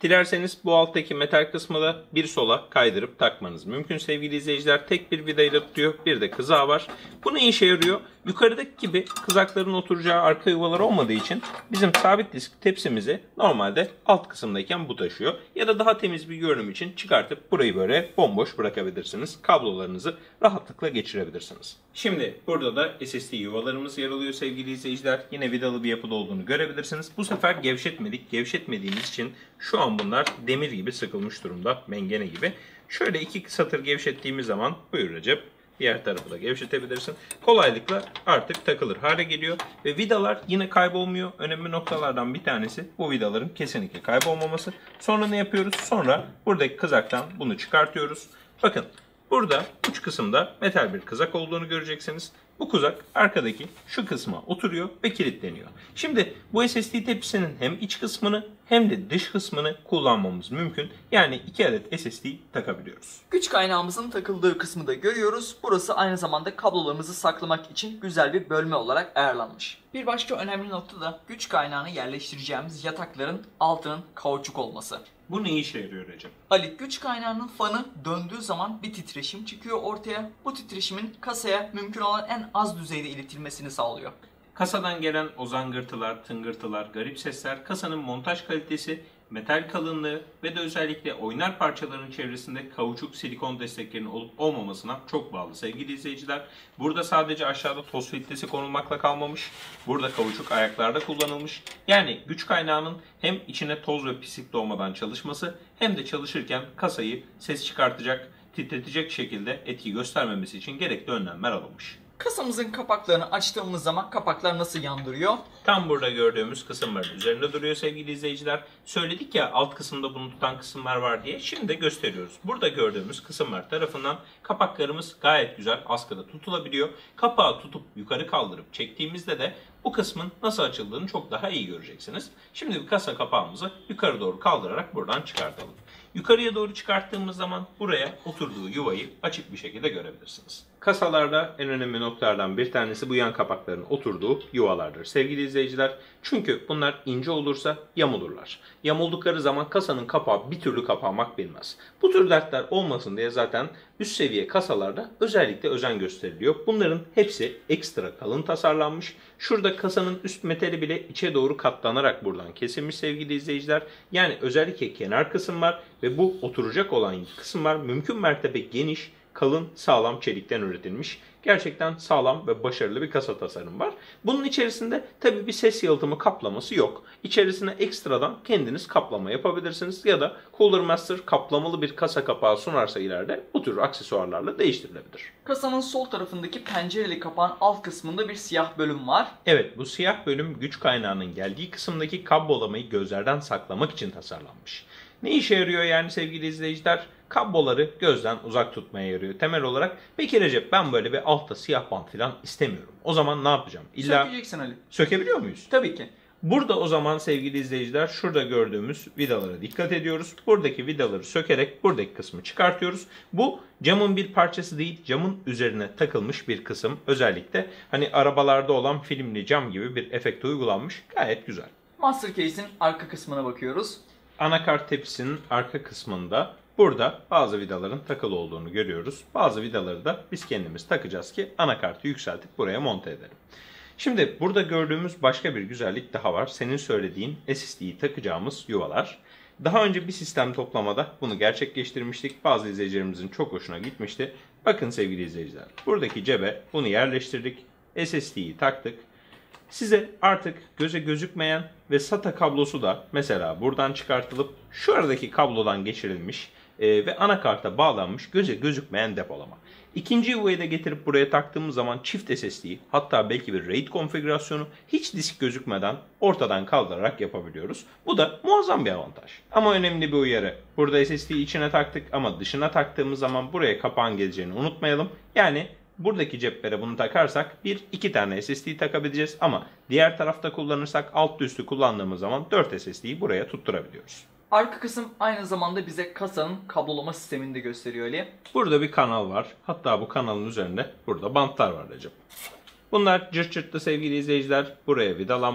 Dilerseniz bu alttaki metal kısmı da bir sola kaydırıp takmanız mümkün sevgili izleyiciler. Tek bir vidayla tutuyor. Bir de kızağı var. Bu ne işe yarıyor? Yukarıdaki gibi kızakların oturacağı arka yuvalar olmadığı için bizim sabit disk tepsimizi normalde alt kısımdayken bu taşıyor. Ya da daha temiz bir görünüm için çıkartıp burayı böyle bomboş bırakabilirsiniz. Kablolarınızı rahatlıkla geçirebilirsiniz. Şimdi burada da S S D yuvalarımız yer alıyor sevgili izleyiciler. Yine vidalı bir yapıda olduğunu görebilirsiniz. Bu sefer gevşetmedik. Gevşetmediğimiz için şu an bunlar demir gibi sıkılmış durumda. Mengene gibi. Şöyle iki satır gevşettiğimiz zaman buyur Recep. Diğer tarafı da gevşetebilirsin. Kolaylıkla artık takılır hale geliyor. Ve vidalar yine kaybolmuyor. Önemli noktalardan bir tanesi bu vidaların kesinlikle kaybolmaması. Sonra ne yapıyoruz? Sonra buradaki kızaktan bunu çıkartıyoruz. Bakın burada uç kısımda metal bir kızak olduğunu göreceksiniz. Bu kızak arkadaki şu kısma oturuyor ve kilitleniyor. Şimdi bu S S D tepsisinin hem iç kısmını hem de dış kısmını kullanmamız mümkün. Yani iki adet S S D takabiliyoruz. Güç kaynağımızın takıldığı kısmı da görüyoruz. Burası aynı zamanda kablolarımızı saklamak için güzel bir bölme olarak ayarlanmış. Bir başka önemli nokta da güç kaynağını yerleştireceğimiz yatakların altının kauçuk olması. Bu ne işe yarıyor Recep? Ali, güç kaynağının fanı döndüğü zaman bir titreşim çıkıyor ortaya. Bu titreşimin kasaya mümkün olan en az düzeyde iletilmesini sağlıyor. Kasadan gelen o zangırtılar, tıngırtılar, garip sesler kasanın montaj kalitesi, metal kalınlığı ve de özellikle oynar parçaların çevresinde kauçuk silikon desteklerinin olup olmamasına çok bağlı sevgili izleyiciler. Burada sadece aşağıda toz filtresi konulmakla kalmamış. Burada kauçuk ayaklarda kullanılmış. Yani güç kaynağının hem içine toz ve pislik doğmadan çalışması hem de çalışırken kasayı ses çıkartacak, titretecek şekilde etki göstermemesi için gerekli önlemler alınmış. Kasamızın kapaklarını açtığımız zaman kapaklar nasıl yandırıyor? Tam burada gördüğümüz kısımların üzerinde duruyor sevgili izleyiciler. Söyledik ya alt kısımda bunu tutan kısımlar var diye. Şimdi de gösteriyoruz. Burada gördüğümüz kısımlar tarafından kapaklarımız gayet güzel askıda tutulabiliyor. Kapağı tutup yukarı kaldırıp çektiğimizde de bu kısmın nasıl açıldığını çok daha iyi göreceksiniz. Şimdi bir kasa kapağımızı yukarı doğru kaldırarak buradan çıkartalım. Yukarıya doğru çıkarttığımız zaman buraya oturduğu yuvayı açık bir şekilde görebilirsiniz. Kasalarda en önemli noktalardan bir tanesi bu yan kapakların oturduğu yuvalardır sevgili izleyiciler. Çünkü bunlar ince olursa yamulurlar. Yamuldukları zaman kasanın kapağı bir türlü kapanmak bilmez. Bu tür dertler olmasın diye zaten üst seviye kasalarda özellikle özen gösteriliyor. Bunların hepsi ekstra kalın tasarlanmış. Şurada kasanın üst metali bile içe doğru katlanarak buradan kesilmiş sevgili izleyiciler. Yani özellikle kenar kısım var ve bu oturacak olan kısımlar mümkün mertebe geniş, kalın, sağlam çelikten üretilmiş. Gerçekten sağlam ve başarılı bir kasa tasarımı var. Bunun içerisinde tabii bir ses yalıtımı kaplaması yok. İçerisine ekstradan kendiniz kaplama yapabilirsiniz ya da Cooler Master kaplamalı bir kasa kapağı sunarsa ileride bu tür aksesuarlarla değiştirilebilir. Kasanın sol tarafındaki pencereli kapağın alt kısmında bir siyah bölüm var. Evet, bu siyah bölüm güç kaynağının geldiği kısımdaki kablolamayı gözlerden saklamak için tasarlanmış. Ne işe yarıyor yani sevgili izleyiciler? Kabloları gözden uzak tutmaya yarıyor temel olarak. Peki Recep, ben böyle bir altta siyah bant falan istemiyorum. O zaman ne yapacağım? İlla Sökeceksin Ali. sökebiliyor muyuz? Tabii ki. Burada o zaman sevgili izleyiciler şurada gördüğümüz vidalara dikkat ediyoruz. Buradaki vidaları sökerek buradaki kısmı çıkartıyoruz. Bu camın bir parçası değil, camın üzerine takılmış bir kısım. Özellikle hani arabalarda olan filmli cam gibi bir efekt uygulanmış. Gayet güzel. Master Case'in arka kısmına bakıyoruz. Anakart tepsinin arka kısmında burada bazı vidaların takılı olduğunu görüyoruz. Bazı vidaları da biz kendimiz takacağız ki anakartı yükseltip buraya monte edelim. Şimdi burada gördüğümüz başka bir güzellik daha var. Senin söylediğin S S D'yi takacağımız yuvalar. Daha önce bir sistem toplamada bunu gerçekleştirmiştik. Bazı izleyicilerimizin çok hoşuna gitmişti. Bakın sevgili izleyiciler, buradaki cebe bunu yerleştirdik. S S D'yi taktık. Size artık göze gözükmeyen ve SATA kablosu da mesela buradan çıkartılıp şu aradaki kablodan geçirilmiş e, ve anakarta bağlanmış göze gözükmeyen depolama. İkinci yuvayı da getirip buraya taktığımız zaman çift S S D'yi, hatta belki bir RAID konfigürasyonu hiç disk gözükmeden ortadan kaldırarak yapabiliyoruz. Bu da muazzam bir avantaj. Ama önemli bir uyarı. Burada S S D'yi içine taktık ama dışına taktığımız zaman buraya kapağın geleceğini unutmayalım. Yani buradaki ceplere bunu takarsak bir iki tane S S D takabileceğiz ama diğer tarafta kullanırsak alt üstü kullandığımız zaman dört S S D'yi buraya tutturabiliyoruz. Arka kısım aynı zamanda bize kasanın kablolama sistemini de gösteriyor Ali. Burada bir kanal var. Hatta bu kanalın üzerinde burada bantlar var Recep. Bunlar cırt cırtlı sevgili izleyiciler. Buraya vidalanmış.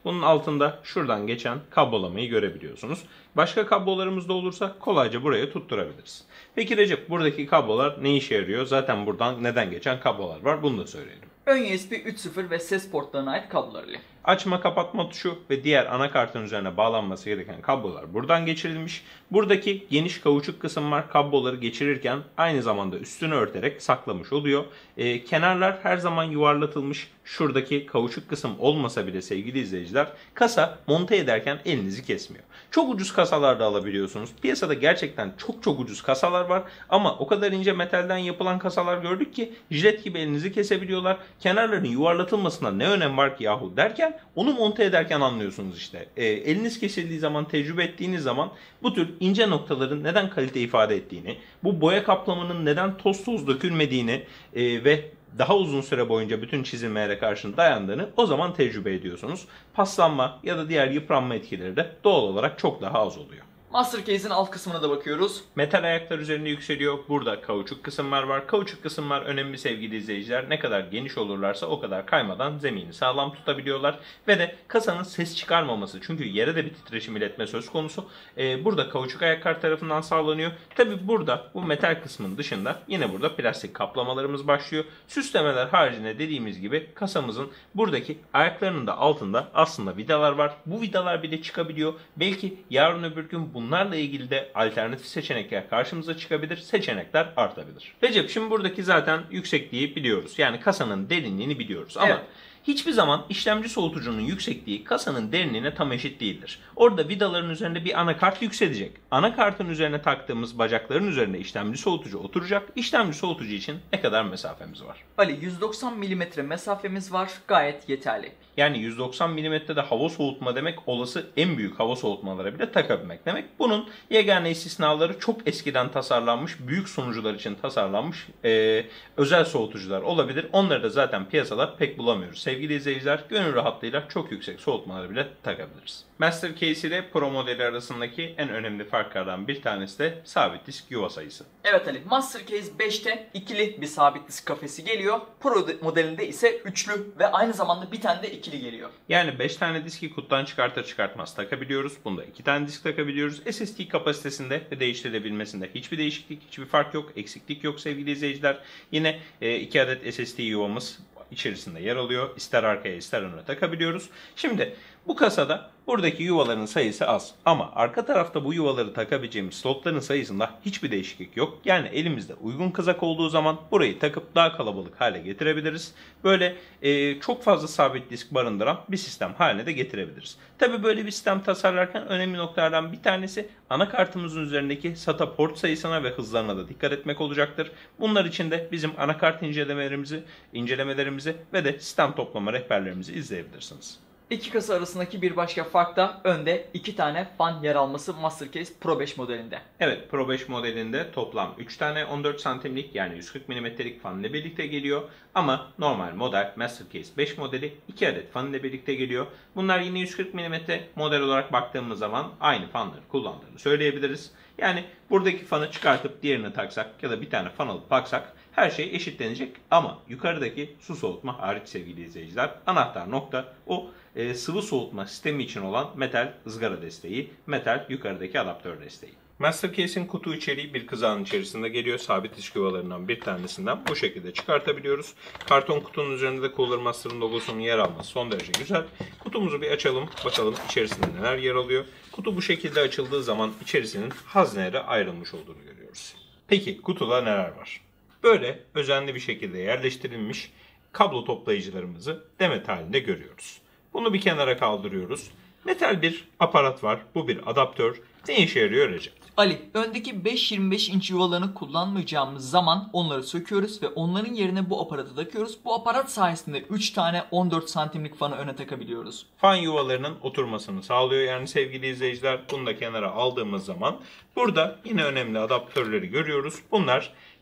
Bunun altında şuradan geçen kablolamayı görebiliyorsunuz. Başka kablolarımız da olursa kolayca buraya tutturabiliriz. Peki Recep, buradaki kablolar ne işe yarıyor? Zaten buradan neden geçen kablolar var, bunu da söyleyelim. Ön U S B üç nokta sıfır ve ses portlarına ait kablolar ile. Açma kapatma tuşu ve diğer anakartın üzerine bağlanması gereken kablolar buradan geçirilmiş. Buradaki geniş kauçuk kısım var. Kabloları geçirirken aynı zamanda üstünü örterek saklamış oluyor. Ee, kenarlar her zaman yuvarlatılmış. Şuradaki kauçuk kısım olmasa bile sevgili izleyiciler, kasa monte ederken elinizi kesmiyor. Çok ucuz kasalar da alabiliyorsunuz. Piyasada gerçekten çok çok ucuz kasalar var ama o kadar ince metalden yapılan kasalar gördük ki jilet gibi elinizi kesebiliyorlar. Kenarların yuvarlatılmasına ne önem var ki yahu derken onu monte ederken anlıyorsunuz işte. E, eliniz kesildiği zaman, tecrübe ettiğiniz zaman bu tür ince noktaların neden kalite ifade ettiğini, bu boya kaplamanın neden toz toz dökülmediğini e, ve daha uzun süre boyunca bütün çizilmelere karşı dayandığını o zaman tecrübe ediyorsunuz. Paslanma ya da diğer yıpranma etkileri de doğal olarak çok daha az oluyor. Master Case'in alt kısmına da bakıyoruz. Metal ayaklar üzerinde yükseliyor. Burada kauçuk kısımlar var. Kauçuk kısımlar önemli sevgili izleyiciler. Ne kadar geniş olurlarsa o kadar kaymadan zemini sağlam tutabiliyorlar. Ve de kasanın ses çıkarmaması. Çünkü yere de bir titreşim iletme söz konusu. Ee, burada kauçuk ayaklar tarafından sağlanıyor. Tabi burada bu metal kısmın dışında yine burada plastik kaplamalarımız başlıyor. Süslemeler haricinde dediğimiz gibi kasamızın buradaki ayaklarının da altında aslında vidalar var. Bu vidalar bile çıkabiliyor. Belki yarın öbür gün bu Bunlarla ilgili de alternatif seçenekler karşımıza çıkabilir, seçenekler artabilir. Recep, şimdi buradaki zaten yüksekliği biliyoruz. Yani kasanın derinliğini biliyoruz ama evet. Hiçbir zaman işlemci soğutucunun yüksekliği kasanın derinliğine tam eşit değildir. Orada vidaların üzerinde bir anakart yükselecek. Anakartın üzerine taktığımız bacakların üzerine işlemci soğutucu oturacak. İşlemci soğutucu için ne kadar mesafemiz var? Ali, yüz doksan milimetre mesafemiz var, gayet yeterli. Yani yüz doksan milimetrede hava soğutma demek olası en büyük hava soğutmalara bile takabilmek demek. Bunun yegane istisnaları çok eskiden tasarlanmış, büyük sunucular için tasarlanmış e, özel soğutucular olabilir. Onları da zaten piyasada pek bulamıyoruz. Sevgili izleyiciler, gönül rahatlığıyla çok yüksek soğutmaları bile takabiliriz. Master Case ile Pro modeli arasındaki en önemli farklardan bir tanesi de sabit disk yuva sayısı. Evet Ali, Master Case beşte ikili bir sabit disk kafesi geliyor. Pro modelinde ise üçlü ve aynı zamanda bir tane de ikili geliyor. Yani beş tane diski kutudan çıkartır çıkartmaz takabiliyoruz. Bunda iki tane disk takabiliyoruz. S S D kapasitesinde ve değiştirilebilmesinde hiçbir değişiklik, hiçbir fark yok, eksiklik yok sevgili izleyiciler. Yine iki adet S S D yuvamız içerisinde yer alıyor. İster arkaya ister öne takabiliyoruz. Şimdi bu kasada buradaki yuvaların sayısı az. Ama arka tarafta bu yuvaları takabileceğimiz slotların sayısında hiçbir değişiklik yok. Yani elimizde uygun kızak olduğu zaman burayı takıp daha kalabalık hale getirebiliriz. Böyle e, çok fazla sabit disk barındıran bir sistem haline de getirebiliriz. Tabi böyle bir sistem tasarlarken önemli noktalardan bir tanesi anakartımızın üzerindeki SATA port sayısına ve hızlarına da dikkat etmek olacaktır. Bunlar için de bizim anakart incelemelerimizi, incelemelerimizi ve de sistem toplama rehberlerimizi izleyebilirsiniz. İki kasa arasındaki bir başka fark da önde iki tane fan yer alması Master Case Pro beş modelinde. Evet, Pro beş modelinde toplam üç tane on dört santimlik yani yüz kırk milimetrelik fan ile birlikte geliyor. Ama normal model Master Case beş modeli iki adet fan ile birlikte geliyor. Bunlar yine yüz kırk milimetre model olarak baktığımız zaman aynı fanları kullandığını söyleyebiliriz. Yani buradaki fanı çıkartıp diğerini taksak ya da bir tane fan alıp taksak her şey eşitlenecek ama yukarıdaki su soğutma hariç sevgili izleyiciler, anahtar nokta o e, sıvı soğutma sistemi için olan metal ızgara desteği, metal yukarıdaki adaptör desteği. Master Case'in kutu içeriği bir kızağın içerisinde geliyor. Sabit disk yuvalarından bir tanesinden bu şekilde çıkartabiliyoruz. Karton kutunun üzerinde de Cooler Master'ın logosunun yer alması son derece güzel. Kutumuzu bir açalım. Bakalım içerisinde neler yer alıyor. Kutu bu şekilde açıldığı zaman içerisinin haznelere ayrılmış olduğunu görüyoruz. Peki kutuda neler var? Böyle özenli bir şekilde yerleştirilmiş kablo toplayıcılarımızı demet halinde görüyoruz. Bunu bir kenara kaldırıyoruz. Metal bir aparat var. Bu bir adaptör. Ne işe yarıyor Recep? Ali, öndeki beş yirmi beş inç yuvalarını kullanmayacağımız zaman onları söküyoruz ve onların yerine bu aparatı takıyoruz. Bu aparat sayesinde üç tane on dört santimlik fanı öne takabiliyoruz. Fan yuvalarının oturmasını sağlıyor. Yani sevgili izleyiciler, bunu da kenara aldığımız zaman burada yine önemli adaptörleri görüyoruz. Bunlar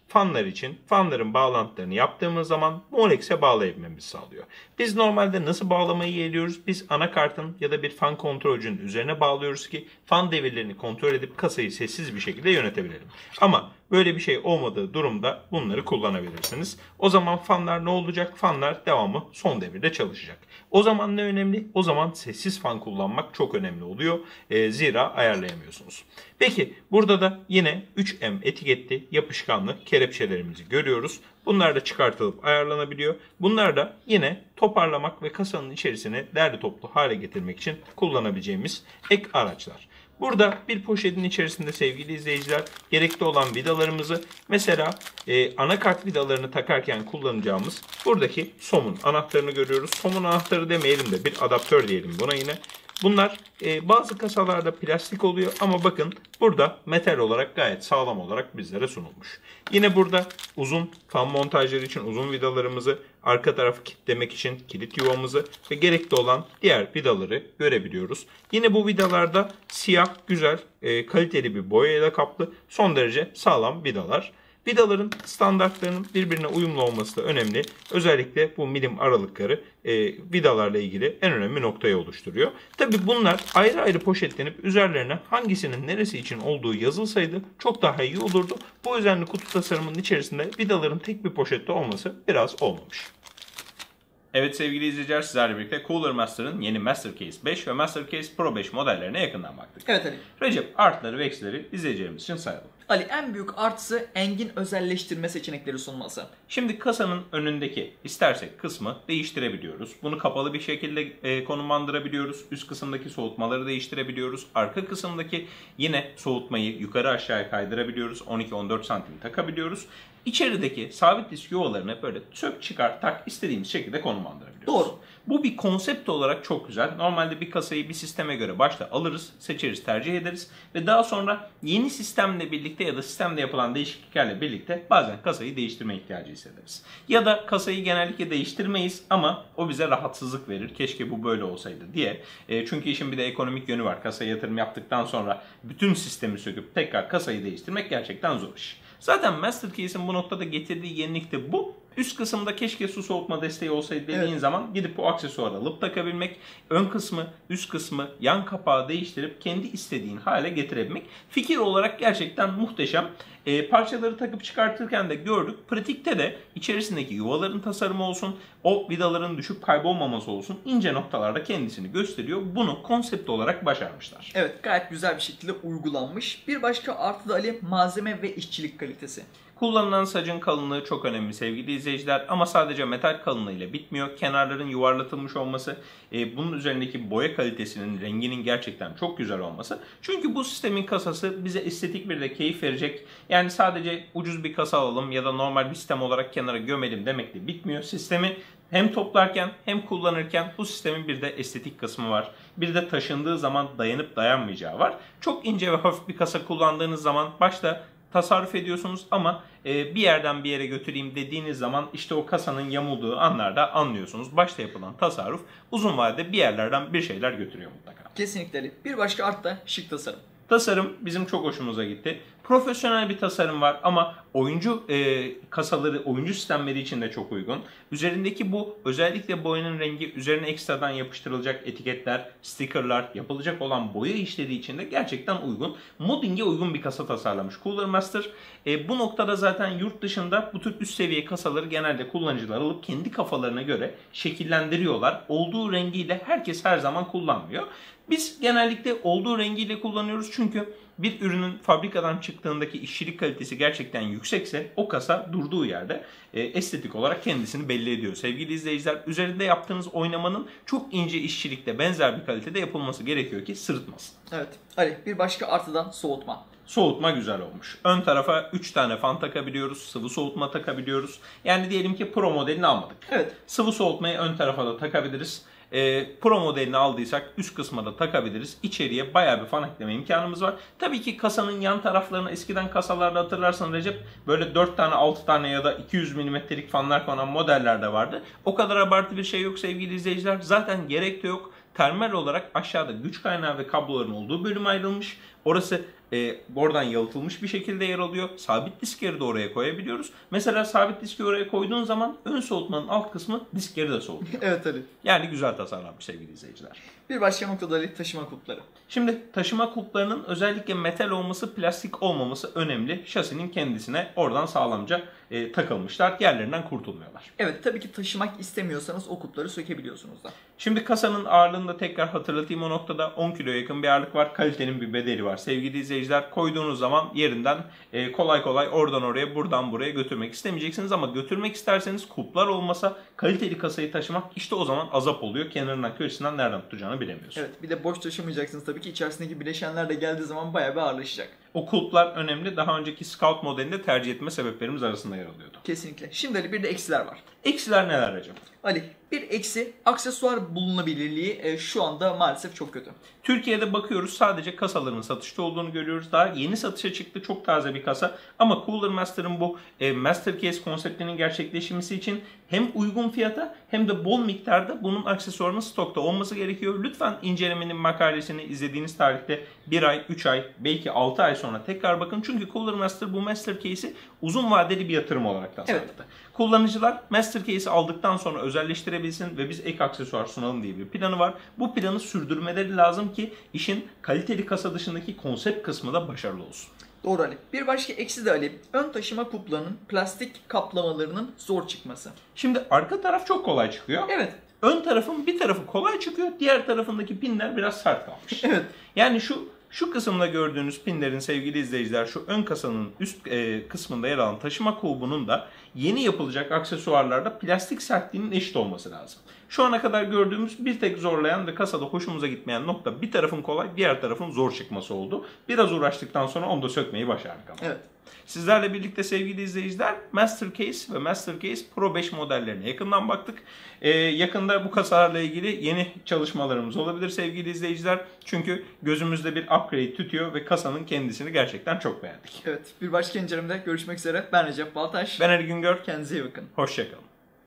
fanlar için fanların bağlantılarını yaptığımız zaman Molex'e bağlayabilmemizi sağlıyor. Biz normalde nasıl bağlamayı yeğliyoruz? Biz anakartın ya da bir fan kontrolcünün üzerine bağlıyoruz ki fan devirlerini kontrol edip kasayı sessiz bir şekilde yönetebilelim. Ama böyle bir şey olmadığı durumda bunları kullanabilirsiniz. O zaman fanlar ne olacak? Fanlar devamı son devirde çalışacak. O zaman ne önemli? O zaman sessiz fan kullanmak çok önemli oluyor. E, zira ayarlayamıyorsunuz. Peki burada da yine üç M etiketli yapışkanlı kelepçelerimizi görüyoruz. Bunlar da çıkartılıp ayarlanabiliyor. Bunlar da yine toparlamak ve kasanın içerisine derli toplu hale getirmek için kullanabileceğimiz ek araçlar. Burada bir poşetin içerisinde sevgili izleyiciler gerekli olan vidalarımızı, mesela e, anakart vidalarını takarken kullanacağımız buradaki somun anahtarını görüyoruz. Somun anahtarı demeyelim de bir adaptör diyelim buna yine. Bunlar e, bazı kasalarda plastik oluyor ama bakın burada metal olarak gayet sağlam olarak bizlere sunulmuş. Yine burada uzun fan montajları için uzun vidalarımızı, arka tarafı kilitlemek için kilit yuvamızı ve gerekli olan diğer vidaları görebiliyoruz. Yine bu vidalarda siyah, güzel, e, kaliteli bir boyayla kaplı, son derece sağlam vidalar. Vidaların standartlarının birbirine uyumlu olması da önemli. Özellikle bu milim aralıkları e, vidalarla ilgili en önemli noktayı oluşturuyor. Tabi bunlar ayrı ayrı poşetlenip üzerlerine hangisinin neresi için olduğu yazılsaydı çok daha iyi olurdu. Bu özenli kutu tasarımının içerisinde vidaların tek bir poşette olması biraz olmamış. Evet sevgili izleyiciler, sizlerle birlikte Cooler Master'ın yeni Mastercase beş ve Mastercase Pro beş modellerine yakından baktık. Evet Ali. Recep, artıları ve eksileri izleyicilerimiz için sayalım. Ali, en büyük artısı engin özelleştirme seçenekleri sunması. Şimdi kasanın önündeki istersek kısmı değiştirebiliyoruz. Bunu kapalı bir şekilde e, konumlandırabiliyoruz. Üst kısımdaki soğutmaları değiştirebiliyoruz. Arka kısımdaki yine soğutmayı yukarı aşağıya kaydırabiliyoruz. on iki on dört santim takabiliyoruz. İçerideki sabit disk yuvalarını böyle sök çıkar tak istediğimiz şekilde konumlandırabiliyoruz. Doğru. Bu bir konsept olarak çok güzel. Normalde bir kasayı bir sisteme göre başta alırız, seçeriz, tercih ederiz ve daha sonra yeni sistemle birlikte ya da sistemde yapılan değişikliklerle birlikte bazen kasayı değiştirme ihtiyacı hissederiz. Ya da kasayı genellikle değiştirmeyiz ama o bize rahatsızlık verir. Keşke bu böyle olsaydı diye. E, çünkü işin bir de ekonomik yönü var. Kasaya yatırım yaptıktan sonra bütün sistemi söküp tekrar kasayı değiştirmek gerçekten zor iş. Zaten Mastercase'in bu noktada getirdiği yenilik de bu. Üst kısımda keşke su soğutma desteği olsaydı dediğin evet. zaman gidip bu aksesuarı alıp takabilmek, ön kısmı, üst kısmı, yan kapağı değiştirip kendi istediğin hale getirebilmek. Fikir olarak gerçekten muhteşem. E, parçaları takıp çıkartırken de gördük. Pratikte de içerisindeki yuvaların tasarımı olsun, o vidaların düşüp kaybolmaması olsun, ince noktalarda kendisini gösteriyor. Bunu konsept olarak başarmışlar. Evet, gayet güzel bir şekilde uygulanmış. Bir başka artı da Ali, malzeme ve işçilik kalitesi. Kullanılan sacın kalınlığı çok önemli sevgili izleyiciler ama sadece metal kalınlığıyla bitmiyor. Kenarların yuvarlatılmış olması, e, bunun üzerindeki boya kalitesinin, renginin gerçekten çok güzel olması. Çünkü bu sistemin kasası bize estetik bir de keyif verecek. Yani sadece ucuz bir kasa alalım ya da normal bir sistem olarak kenara gömelim demekle bitmiyor. Sistemi hem toplarken hem kullanırken bu sistemin bir de estetik kısmı var. Bir de taşındığı zaman dayanıp dayanmayacağı var. Çok ince ve hafif bir kasa kullandığınız zaman başta tasarruf ediyorsunuz ama e, bir yerden bir yere götüreyim dediğiniz zaman işte o kasanın yamulduğu anlarda anlıyorsunuz. Başta yapılan tasarruf uzun vadede bir yerlerden bir şeyler götürüyor mutlaka. Kesinlikle. Bir başka art da şık tasarım. Tasarım bizim çok hoşumuza gitti. Profesyonel bir tasarım var ama oyuncu e, kasaları, oyuncu sistemleri için de çok uygun. Üzerindeki bu özellikle boyanın rengi, üzerine ekstradan yapıştırılacak etiketler, stickerlar, yapılacak olan boya işleri için de gerçekten uygun. Modding'e uygun bir kasa tasarlamış Cooler Master. E, bu noktada zaten yurt dışında bu tür üst seviye kasaları genelde kullanıcılar alıp kendi kafalarına göre şekillendiriyorlar. Olduğu rengiyle herkes her zaman kullanmıyor. Biz genellikle olduğu rengiyle kullanıyoruz çünkü bir ürünün fabrikadan çıktığındaki işçilik kalitesi gerçekten yüksekse o kasa durduğu yerde e, estetik olarak kendisini belli ediyor. Sevgili izleyiciler, üzerinde yaptığınız oynamanın çok ince işçilikte benzer bir kalitede yapılması gerekiyor ki sırıtmasın. Evet. Ali, bir başka artıdan soğutma. Soğutma güzel olmuş. Ön tarafa üç tane fan takabiliyoruz. Sıvı soğutma takabiliyoruz. Yani diyelim ki Pro modelini almadık. Evet. Sıvı soğutmayı ön tarafa da takabiliriz. E, Pro modelini aldıysak üst kısma da takabiliriz. İçeriye bayağı bir fan ekleme imkanımız var. Tabii ki kasanın yan taraflarına eskiden kasalarda hatırlarsan Recep böyle dört tane altı tane ya da iki yüz milimetrelik fanlar konan modeller de vardı. O kadar abartı bir şey yok sevgili izleyiciler. Zaten gerek de yok. Termal olarak aşağıda güç kaynağı ve kabloların olduğu bölüm ayrılmış. Orası e, oradan yalıtılmış bir şekilde yer alıyor. Sabit diskleri de oraya koyabiliyoruz. Mesela sabit diski oraya koyduğun zaman ön soğutmanın alt kısmı diskleri de soğutuyor. Evet Ali. Yani güzel tasarlanmış sevgili izleyiciler. Bir başka noktada Ali, taşıma kulpları. Şimdi taşıma kulplarının özellikle metal olması, plastik olmaması önemli. Şasinin kendisine oradan sağlamca e, takılmışlar. Yerlerinden kurtulmuyorlar. Evet, tabii ki taşımak istemiyorsanız o kulpları sökebiliyorsunuz da. Şimdi kasanın ağırlığını da tekrar hatırlatayım o noktada. on kiloya yakın bir ağırlık var. Kalitenin bir bedeli var. Sevgili izleyiciler, koyduğunuz zaman yerinden e, kolay kolay oradan oraya, buradan buraya götürmek istemeyeceksiniz. Ama götürmek isterseniz kulplar olmasa kaliteli kasayı taşımak işte o zaman azap oluyor. Kenarından köşesinden nereden tutacağını bilemiyorsun. Evet, bir de boş taşımayacaksınız tabii ki, içerisindeki bileşenler de geldiği zaman bayağı bir ağırlaşacak. O kulplar önemli. Daha önceki Scout modelinde tercih etme sebeplerimiz arasında yer alıyordu. Kesinlikle. Şimdi Ali, bir de eksiler var. Eksiler neler acaba? Ali, bir eksi, aksesuar bulunabilirliği e, şu anda maalesef çok kötü. Türkiye'de bakıyoruz, sadece kasaların satışta olduğunu görüyoruz. Daha yeni satışa çıktı, çok taze bir kasa. Ama Cooler Master'ın bu e, Master Case konseptinin gerçekleşmesi için hem uygun fiyata hem de bol miktarda bunun aksesuarının stokta olması gerekiyor. Lütfen incelemenin makalesini izlediğiniz tarihte bir ay, üç ay, belki altı ay sonra tekrar bakın. Çünkü Cooler Master bu Master Case'i uzun vadeli bir yatırım olarak tasarladı. Evet. Kullanıcılar Master Case'i aldıktan sonra özelleştirebilsin ve biz ek aksesuar sunalım diye bir planı var. Bu planı sürdürmeleri lazım ki işin kaliteli kasa dışındaki konsept kısmı da başarılı olsun. Doğru Ali. Bir başka eksi de Ali, ön taşıma kuplarının plastik kaplamalarının zor çıkması. Şimdi arka taraf çok kolay çıkıyor. Evet. Ön tarafın bir tarafı kolay çıkıyor, diğer tarafındaki pinler biraz sert kalmış. Evet. Yani şu Şu kısımda gördüğünüz pinlerin sevgili izleyiciler, şu ön kasanın üst e, kısmında yer alan taşıma kulbunun da yeni yapılacak aksesuarlarda plastik sertliğinin eşit olması lazım. Şu ana kadar gördüğümüz bir tek zorlayan ve kasada hoşumuza gitmeyen nokta bir tarafın kolay, diğer tarafın zor çıkması oldu. Biraz uğraştıktan sonra onu da sökmeyi başardık ama. Evet. Sizlerle birlikte sevgili izleyiciler Master Case ve Master Case Pro beş modellerine yakından baktık. Ee, yakında bu kasalarla ilgili yeni çalışmalarımız olabilir sevgili izleyiciler. Çünkü gözümüzde bir upgrade tutuyor ve kasanın kendisini gerçekten çok beğendik. Evet, bir başka incelemede görüşmek üzere. Ben Recep Baltaş. Ben Ali Güngör. Kendinize iyi bakın. Hoşçakalın.